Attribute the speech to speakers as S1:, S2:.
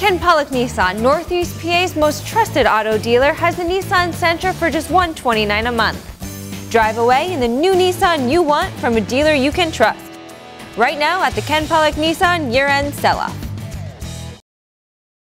S1: Ken Pollock Nissan, Northeast PA's most trusted auto dealer, has the Nissan Sentra for just $129 a month. Drive away in the new Nissan you want from a dealer you can trust. Right now at the Ken Pollock Nissan year-end sell-off.